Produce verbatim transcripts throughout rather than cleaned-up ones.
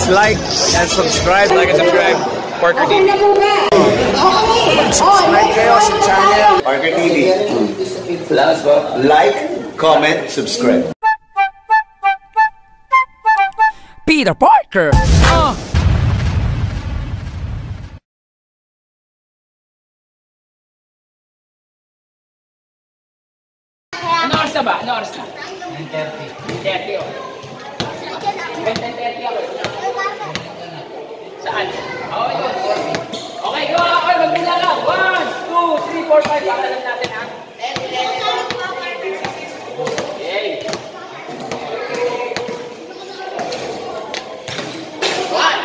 like and subscribe. Like and subscribe. Parkher T V. Subscribe kayo sa channel Parkher T V. Like, comment, subscribe. Peter Parkher! Uh. Ano oras na ba? Ano oras na? nine thirty. nine thirty oh. nine thirty ako. Saan? Oh, yun. Okay, go! Okay, magmula ka. one, two, three, four, five. Pakalam natin ha. Okay. One.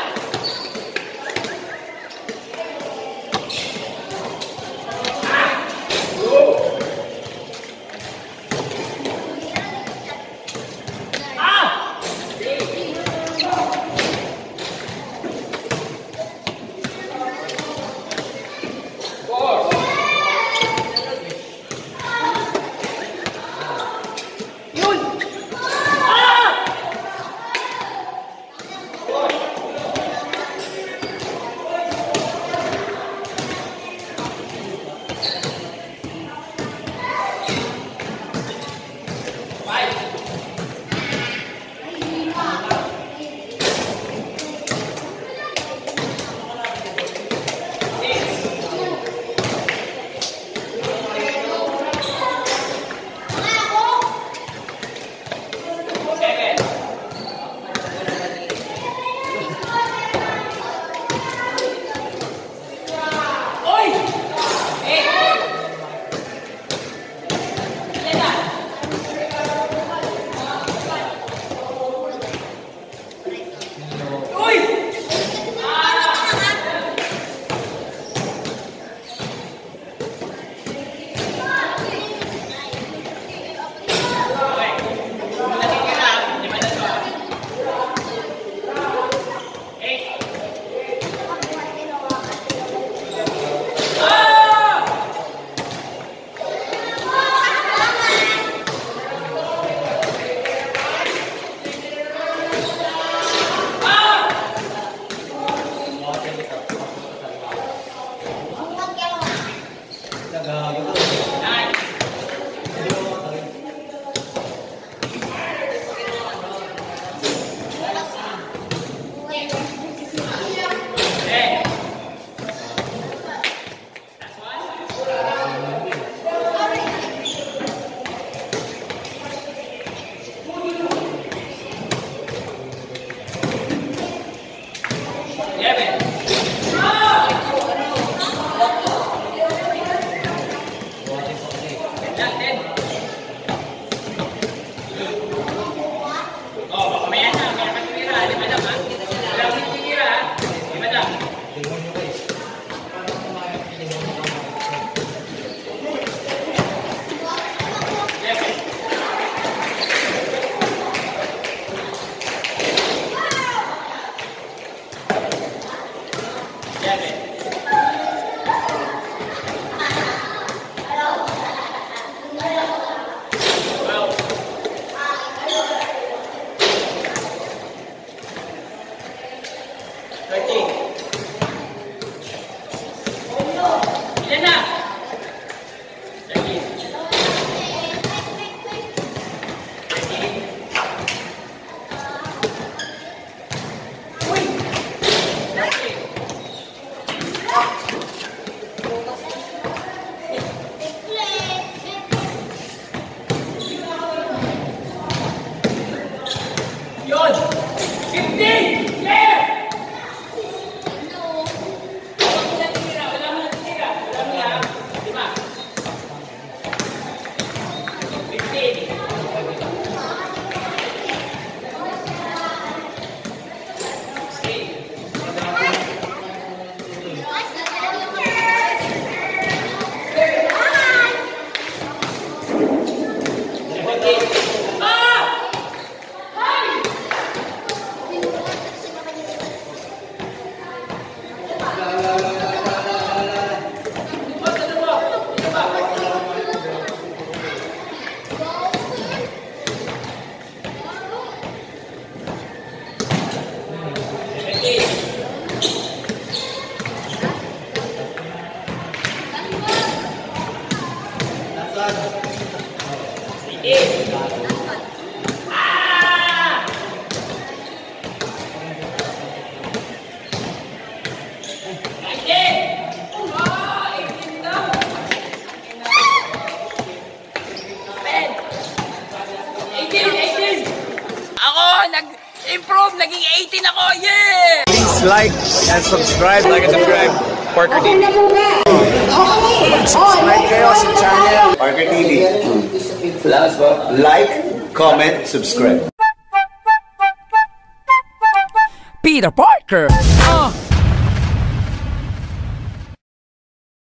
Nag-improve! Naging eighteen ako! Yeah! Please like and subscribe. Like and subscribe. Parkher T V. Subscribe kayo sa channel. Parkher T V. Like, comment, subscribe. Peter Parker! Uh.